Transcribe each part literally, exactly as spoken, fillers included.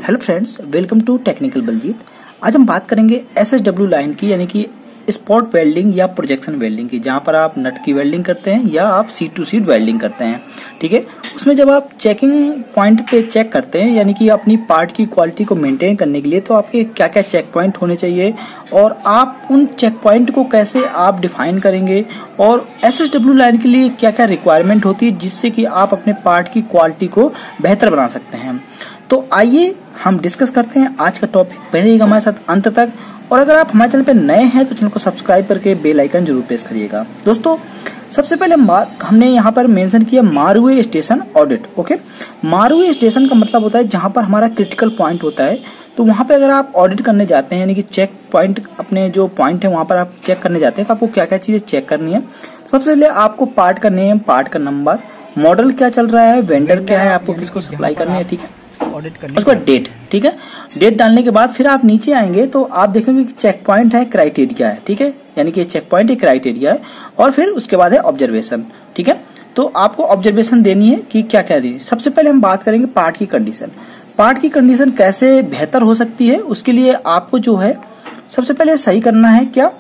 Hello friends, welcome to technical Baljeet. आज हम बात करेंगे एसएसडब्ल्यू लाइन की, यानी कि स्पॉट वेल्डिंग या प्रोजेक्शन वेल्डिंग की, जहां पर आप नट की वेल्डिंग करते हैं या आप सीट टू सीट वेल्डिंग करते हैं। ठीक है, उसमें जब आप चेकिंग पॉइंट पे चेक करते हैं, यानी कि अपनी पार्ट की क्वालिटी को मेंटेन करने के लिए, तो आपके क्या क्या चेक पॉइंट होने चाहिए और आप उन चेक पॉइंट को कैसे आप डिफाइन करेंगे और एसएसडब्ल्यू लाइन के लिए क्या क्या रिक्वायरमेंट होती है जिससे कि आप अपने पार्ट की क्वालिटी को बेहतर बना सकते हैं। तो आइए हम डिस्कस करते हैं आज का टॉपिक। बने रहिएगा हमारे साथ अंत तक, और अगर आप हमारे चैनल पे नए हैं तो चैनल को सब्सक्राइब करके बेल आइकन जरूर प्रेस करिएगा। दोस्तों, सबसे पहले हमने यहाँ पर मेंशन किया मारुए स्टेशन ऑडिट। ओके, मारुए स्टेशन का मतलब होता है जहां पर हमारा क्रिटिकल पॉइंट होता है। तो वहां पे अगर आप ऑडिट करने जाते हैं, यानी कि चेक पॉइंट, अपने जो पॉइंट है वहां पर आप चेक करने जाते हैं, तो आपको क्या क्या चीजें चेक करनी है। तो सबसे पहले आपको पार्ट का नेम, पार्ट का नंबर, मॉडल क्या चल रहा है, वेंडर क्या है, आपको किसको सप्लाई करनी है, ठीक है, ऑडिट करने उसके बाद डेट। ठीक है, डेट डालने के बाद फिर आप नीचे आएंगे तो आप देखेंगे कि चेक पॉइंट है, क्राइटेरिया है। ठीक है, यानी कि चेक पॉइंट है, क्राइटेरिया है, और फिर उसके बाद है ऑब्जर्वेशन। ठीक है, तो आपको ऑब्जर्वेशन देनी है कि क्या क्या देनी है। सबसे पहले हम बात करेंगे पार्ट की कंडीशन। पार्ट की कंडीशन कैसे बेहतर हो सकती है, उसके लिए आपको जो है सबसे पहले सही करना है क्या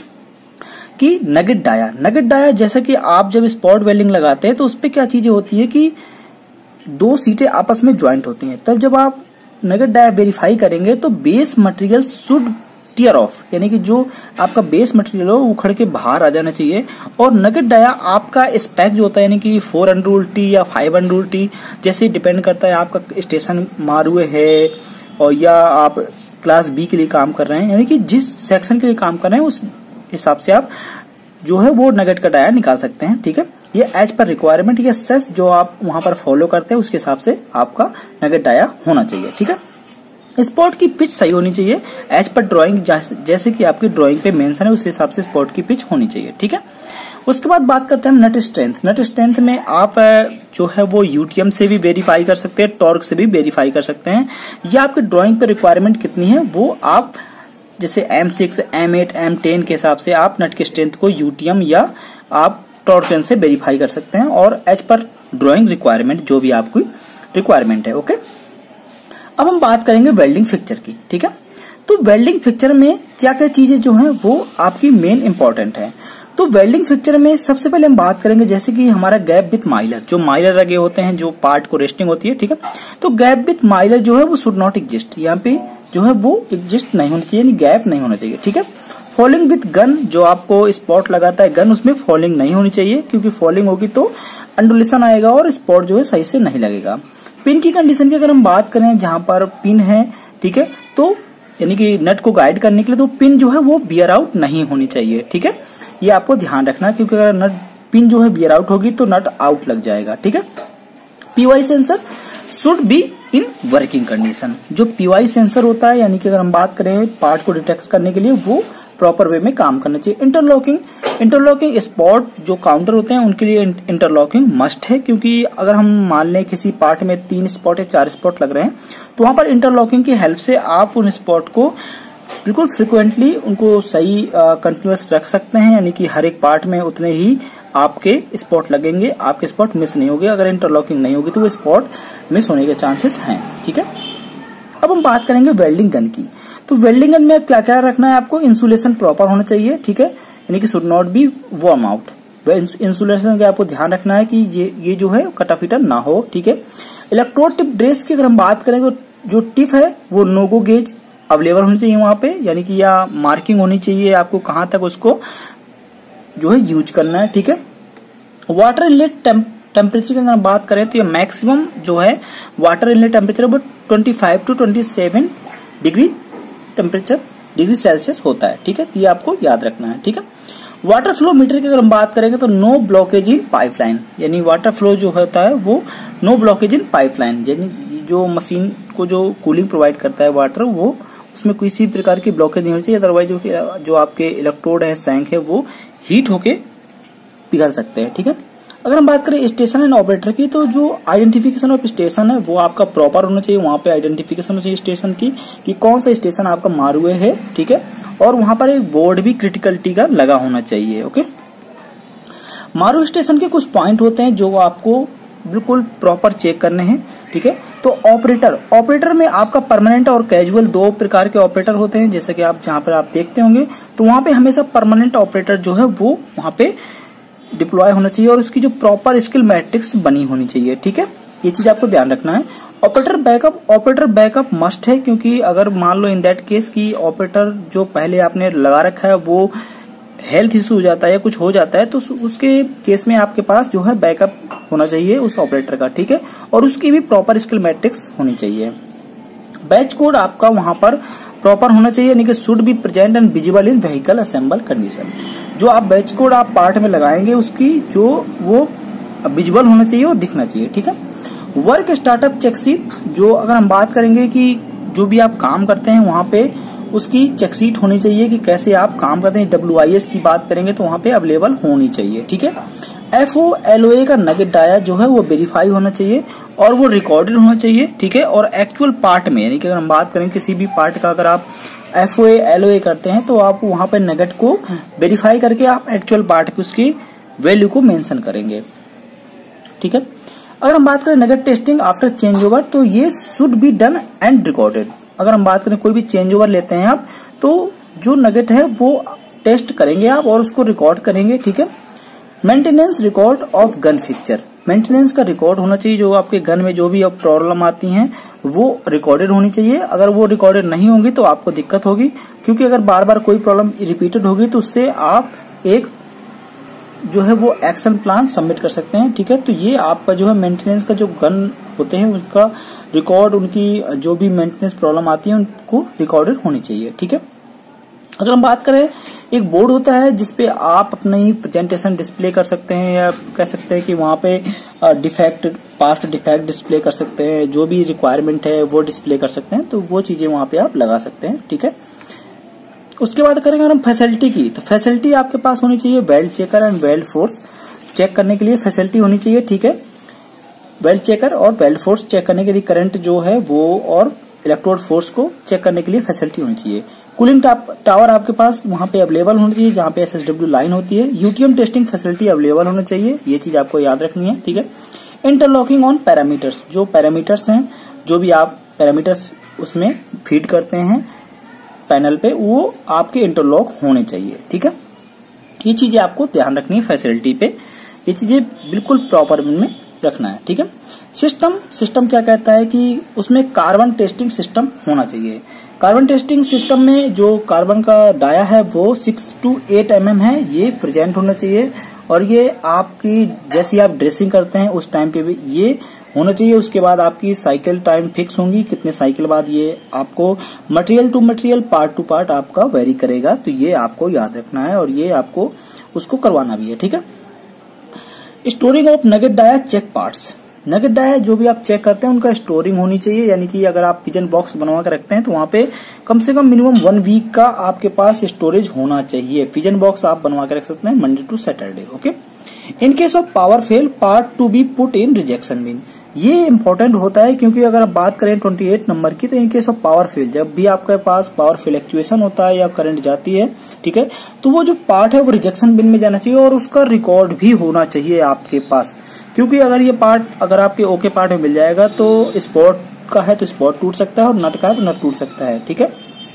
कि नगेट डाया। नगेट डाया जैसे कि आप जब स्पॉट वेल्डिंग लगाते हैं तो उसपे क्या चीजें होती है कि दो सीटें आपस में ज्वाइंट होती हैं। तब जब आप नगेट डाया वेरीफाई करेंगे तो base material should tear off, यानी कि जो आपका बेस मटेरियल हो उखड़ के बाहर आ जाना चाहिए। और नगेट डाया आपका स्पेक जो होता है, यानी कि फोर हंड्रेड टी या फाइव हंड्रेड टी, जैसे डिपेंड करता है आपका स्टेशन मारुए है और या आप क्लास बी के लिए काम कर रहे हैं, यानी कि जिस सेक्शन के लिए काम कर रहे हैं उस हिसाब से आप जो है वो नगेट का डाया निकाल सकते हैं। ठीक है, ये एज पर रिक्वायरमेंट या सेस जो आप वहां पर फॉलो करते हैं उसके हिसाब से आपका नगेट डाया होना चाहिए। ठीक है, स्पॉट की पिच सही होनी चाहिए एज पर ड्राइंग, जैसे कि आपकी ड्राइंग पे मेंशन है उस हिसाब से स्पॉट की पिच होनी चाहिए। ठीक है, उसके बाद बात करते हैं नट स्ट्रेंथ। नट स्ट्रेंथ में आप जो है वो यूटीएम से भी वेरीफाई कर सकते हैं, टॉर्क से भी वेरीफाई कर सकते हैं, या आपकी ड्राइंग पे रिक्वायरमेंट कितनी है वो आप जैसे M six, M eight, M ten के हिसाब से आप नट के स्ट्रेंथ को यूटीएम या आप टॉर्सन से वेरीफाई कर सकते हैं, और एज पर ड्राइंग रिक्वायरमेंट जो भी आपकी रिक्वायरमेंट है। ओके, अब हम बात करेंगे वेल्डिंग फिक्चर की। ठीक है, तो वेल्डिंग फिक्चर में क्या क्या चीजें जो हैं वो आपकी मेन इंपॉर्टेंट है। तो वेल्डिंग फिक्चर में सबसे पहले हम बात करेंगे जैसे कि हमारा गैप विथ माइलर, जो माइलर लगे होते हैं जो पार्ट को रेस्टिंग होती है। ठीक है, तो गैप विथ माइलर जो है वो शुड नॉट एग्जिस्ट, यहाँ पे जो है वो एग्जिस्ट नहीं होना चाहिए, यानी गैप नहीं होना चाहिए। ठीक है, फॉलिंग विथ गन, जो आपको स्पॉट लगाता है गन, उसमें फॉलिंग नहीं होनी चाहिए, क्योंकि फॉलिंग होगी तो अंडुलेशन आएगा और स्पॉट जो है सही से नहीं लगेगा। पिन की कंडीशन की अगर हम बात करें, जहां पर पिन है, ठीक है, तो यानी कि नट को गाइड करने के लिए, तो पिन जो है वो बियर आउट नहीं होनी चाहिए। ठीक है, ये आपको ध्यान रखना, क्योंकि अगर नट पिन जो है बियर आउट होगी तो नट आउट लग जाएगा। ठीक है, PY sensor should be in working condition. जो पीवाई सेंसर होता है, यानी कि अगर हम बात करें पार्ट को डिटेक्ट करने के लिए, वो प्रॉपर वे में काम करना चाहिए। इंटरलॉकिंग इंटरलॉकिंग स्पॉट जो काउंटर होते हैं उनके लिए इंटरलॉकिंग मस्ट है, क्योंकि अगर हम मान लें किसी पार्ट में तीन स्पॉट या चार स्पॉट लग रहे हैं तो वहां पर इंटरलॉकिंग की हेल्प से आप उन स्पॉट को बिल्कुल फ्रिक्वेंटली उनको सही कंटिन्यूअस रख सकते हैं, यानी कि हर एक पार्ट में उतने ही आपके स्पॉट लगेंगे, आपके स्पॉट मिस नहीं होंगे। अगर इंटरलॉकिंग नहीं होगी तो वो स्पॉट मिस होने के चांसेस हैं। ठीक है, अब हम बात करेंगे वेल्डिंग गन की। तो वेल्डिंग गन में क्या क्या रखना है आपको, इंसुलेशन प्रॉपर होना चाहिए। ठीक है, यानी कि should not be warm out. Insulation का आपको ध्यान रखना है कि ये ये जो है कटाफिटर ना हो। ठीक है, इलेक्ट्रोड टिप ड्रेस की अगर हम बात करें तो जो टिप है वो नोगो गेज अवेलेबल होनी चाहिए वहां पे, यानी कि या मार्किंग होनी चाहिए आपको कहां तक उसको जो है यूज करना है। ठीक है, वाटर इनलेट टेम्परेचर की अगर बात करें तो ये मैक्सिमम जो है वाटर इनलेट टेम्परेचर वो twenty five to twenty seven degree temperature degree Celsius होता है। ठीक है, ये आपको याद रखना है। ठीक है, वाटर फ्लो मीटर की अगर हम बात करेंगे तो नो ब्लॉकेज इन पाइपलाइन, यानी वाटर फ्लो जो होता है वो नो ब्लॉकेज इन पाइपलाइन, यानी जो मशीन को जो कूलिंग प्रोवाइड करता है वाटर, वो उसमें किसी प्रकार की ब्लॉकेज नहीं होनी चाहिए, अदरवाइज जो, जो आपके इलेक्ट्रोड है, सैंक है, वो हीट होके पिघल सकते हैं। ठीक है, अगर हम बात करें स्टेशन एंड ऑपरेटर की, तो जो आइडेंटिफिकेशन ऑफ स्टेशन है वो आपका प्रॉपर होना चाहिए। वहां पे आइडेंटिफिकेशन होना चाहिए स्टेशन की कि कौन सा स्टेशन आपका मारुए है। ठीक है, और वहां पर एक बोर्ड भी क्रिटिकलिटी का लगा होना चाहिए। ओके, मारुए स्टेशन के कुछ पॉइंट होते हैं जो आपको बिल्कुल प्रॉपर चेक करने हैं। ठीक है, तो ऑपरेटर ऑपरेटर में आपका परमानेंट और कैजुअल दो प्रकार के ऑपरेटर होते हैं, जैसे कि आप जहां पर आप देखते होंगे। तो वहां पे हमेशा परमानेंट ऑपरेटर जो है वो वहां पे डिप्लॉय होना चाहिए और उसकी जो प्रॉपर स्किल मैट्रिक्स बनी होनी चाहिए। ठीक है, ये चीज आपको ध्यान रखना है। Operator backup operator backup must है, क्योंकि अगर मान लो इन दैट केस की ऑपरेटर जो पहले आपने लगा रखा है वो हेल्थ इशू हो जाता है या कुछ हो जाता है, तो उसके केस में आपके पास जो है बैकअप होना चाहिए उस ऑपरेटर का। ठीक है, और उसकी भी प्रॉपर स्किल मैट्रिक्स होनी चाहिए। बैच कोड आपका वहां पर प्रॉपर होना चाहिए, यानी कि should be present and visible in vehicle assemble condition. जो आप बैच कोड आप पार्ट में लगाएंगे उसकी जो वो विजिबल होना चाहिए और दिखना चाहिए। ठीक है, वर्क स्टार्टअप चेकशीट, जो अगर हम बात करेंगे कि जो भी आप काम करते हैं वहां पे उसकी चेकशीट होनी चाहिए कि कैसे आप काम करते हैं। डब्ल्यू आई एस की बात करेंगे तो वहां पे अवेलेबल होनी चाहिए। ठीक है, एफ ओ एल ओ ए का नगेट डाया जो है वो वेरीफाई होना चाहिए और वो रिकॉर्डेड होना चाहिए। ठीक है, और एक्चुअल पार्ट में, यानी कि अगर हम बात करें किसी भी पार्ट का, अगर आप F O A L O ए करते हैं तो आप वहां पे नगेट को वेरीफाई करके आप एक्चुअल पार्ट की उसकी वैल्यू को मेंशन करेंगे। ठीक है, अगर हम बात करें nugget testing after change over, तो ये should be done and recorded. अगर हम बात करें कोई भी चेंज ओवर लेते हैं आप, तो जो नगेट है वो टेस्ट करेंगे आप और उसको रिकॉर्ड करेंगे। ठीक है, maintenance record of gun fixture, maintenance का रिकॉर्ड होना चाहिए। जो आपके गन में जो भी अब प्रॉब्लम आती हैं वो रिकॉर्डेड होनी चाहिए। अगर वो रिकॉर्डेड नहीं होंगी तो आपको दिक्कत होगी, क्योंकि अगर बार बार कोई प्रॉब्लम रिपीटेड होगी तो उससे आप एक जो है वो एक्शन प्लान सबमिट कर सकते हैं। ठीक है, तो ये आपका जो है मेंटेनेंस का जो गन होते हैं उनका रिकॉर्ड, उनकी जो भी मेंटेनेंस प्रॉब्लम आती है उनको रिकॉर्डेड होनी चाहिए। ठीक है, अगर हम बात करें एक बोर्ड होता है जिसपे आप अपनी प्रेजेंटेशन डिस्प्ले कर सकते हैं, या कह सकते हैं कि वहां पे डिफेक्ट पास्ट डिफेक्ट डिस्प्ले कर सकते हैं, जो भी रिक्वायरमेंट है वो डिस्प्ले कर सकते हैं, तो वो चीजें वहां पे आप लगा सकते हैं। ठीक है, उसके बाद करेंगे अगर हम फैसिलिटी की, तो फैसिलिटी आपके पास होनी चाहिए weld checker and weld force check करने के लिए फैसिलिटी होनी चाहिए। ठीक है, वेल्ड चेकर और वेल्ड फोर्स चेक करने के लिए करंट जो है वो और इलेक्ट्रोड फोर्स को चेक करने के लिए फैसिलिटी होनी चाहिए। कूलिंग टावर आपके पास वहां पे अवेलेबल होना चाहिए जहां पे एस एस डब्ल्यू लाइन होती है। यूटीएम टेस्टिंग फैसिलिटी अवेलेबल होना चाहिए, ये चीज आपको याद रखनी है। ठीक है, इंटरलॉकिंग ऑन पैरामीटर्स, जो पैरामीटर्स हैं, जो भी आप पैरामीटर्स उसमें फीड करते हैं पैनल पे, वो आपके इंटरलॉक होने चाहिए। ठीक है, ये चीजें आपको ध्यान रखनी है फैसिलिटी पे, ये चीजें बिल्कुल प्रॉपर में रखना है। ठीक है, सिस्टम सिस्टम क्या कहता है कि उसमें कार्बन टेस्टिंग सिस्टम होना चाहिए। कार्बन टेस्टिंग सिस्टम में जो कार्बन का डाया है वो six to eight M M है, ये प्रेजेंट होना चाहिए और ये आपकी जैसी आप ड्रेसिंग करते हैं उस टाइम पे भी ये होना चाहिए। उसके बाद आपकी साइकिल टाइम फिक्स होंगी, कितने साइकिल बाद ये आपको material to material part to part आपका वेरी करेगा, तो ये आपको याद रखना है और ये आपको उसको करवाना भी है। ठीक है, storing of nugget dia check parts, nugget dia जो भी आप चेक करते हैं उनका स्टोरिंग होनी चाहिए, यानी कि अगर आप पिजन बॉक्स बनवा कर रखते हैं तो वहां पे कम से कम मिनिमम वन वीक का आपके पास स्टोरेज होना चाहिए। पिजन बॉक्स आप बनवा कर रख सकते हैं Monday to Saturday. Okay, in case of power fail part to be put in rejection bin, ये इंपॉर्टेंट होता है क्योंकि अगर आप बात करें अट्ठाईस नंबर की, तो in case of power fail, जब भी आपके पास पावर फ्लक्चुएशन होता है या करंट जाती है, ठीक है, तो वो जो पार्ट है वो रिजेक्शन बिन में जाना चाहिए और उसका रिकॉर्ड भी होना चाहिए आपके पास, क्योंकि अगर ये पार्ट अगर आपके ओके पार्ट में मिल जाएगा तो स्पॉट का है तो स्पॉट टूट सकता है और नट का है तो नट टूट सकता है। ठीक है,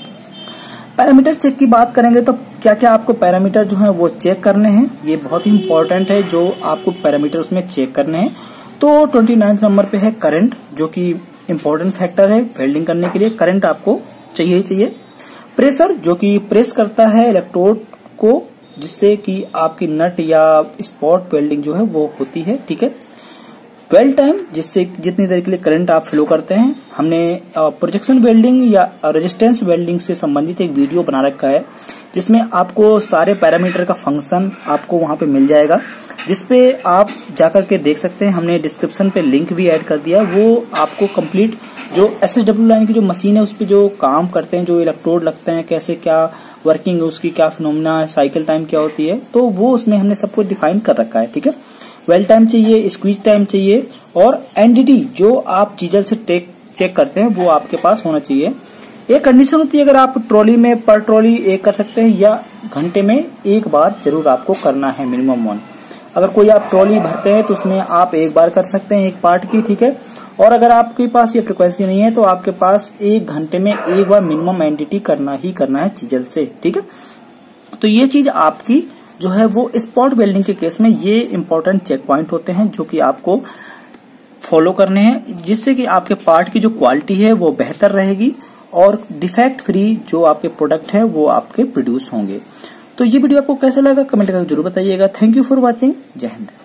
पैरामीटर चेक की बात करेंगे तो क्या क्या आपको पैरामीटर जो है वो चेक करने हैं, ये बहुत ही इंपॉर्टेंट है जो आपको पैरामीटर उसमें चेक करने हैं। तो उनतीस नंबर पे है करंट, जो कि इम्पोर्टेंट फैक्टर है वेल्डिंग करने के लिए, करंट आपको चाहिए ही चाहिए। प्रेशर, जो कि प्रेस करता है इलेक्ट्रोड को जिससे कि आपकी नट या स्पॉट वेल्डिंग जो है वो होती है। ठीक है, वेल्ड टाइम, जिससे जितनी देर के लिए करंट आप फ्लो करते हैं। हमने प्रोजेक्शन वेल्डिंग या रेजिस्टेंस वेल्डिंग से संबंधित एक वीडियो बना रखा है जिसमें आपको सारे पैरामीटर का फंक्शन आपको वहां पे मिल जाएगा, जिसपे आप जाकर के देख सकते हैं। हमने डिस्क्रिप्शन पे लिंक भी ऐड कर दिया, वो आपको कंप्लीट जो एस एस डब्ल्यू लाइन की जो मशीन है उस पर जो काम करते हैं, जो इलेक्ट्रोड लगते हैं, कैसे क्या वर्किंग है उसकी, क्या फिनोमिना है, साइकिल टाइम क्या होती है, तो वो उसमें हमने सबको डिफाइन कर रखा है। ठीक है, वेल टाइम चाहिए, स्क्वीज टाइम चाहिए और एनडीटी जो आप चीजल से टेक चेक करते हैं वो आपके पास होना चाहिए। एक कंडीशन होती है, अगर आप ट्रॉली में पर ट्रॉली एक कर सकते हैं या घंटे में एक बार जरूर आपको करना है मिनिमम वन। अगर कोई आप ट्रॉली भरते हैं तो उसमें आप एक बार कर सकते हैं एक पार्ट की। ठीक है, और अगर आपके पास ये फ्रीक्वेंसी नहीं है तो आपके पास एक घंटे में एक बार मिनिमम एनटीटी करना ही करना है चीजल से, ठीक है। तो ये चीज आपकी जो है वो स्पॉट वेल्डिंग के केस में ये इंपॉर्टेंट चेक पॉइंट होते हैं जो कि आपको फॉलो करने हैं, जिससे कि आपके पार्ट की जो क्वालिटी है वो बेहतर रहेगी और डिफेक्ट फ्री जो आपके प्रोडक्ट है वो आपके प्रोड्यूस होंगे। तो ये वीडियो आपको कैसा लगा कमेंट करके जरूर बताइएगा। Thank you for watching. जय हिंद।